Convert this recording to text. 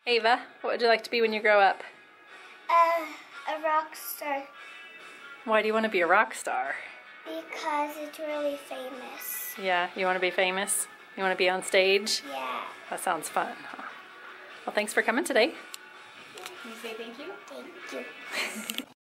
Ava, what would you like to be when you grow up? A rock star. Why do you want to be a rock star? Because it's really famous. Yeah, you want to be famous? You want to be on stage? Yeah. That sounds fun. Huh? Well, thanks for coming today. Can you say thank you? Thank you.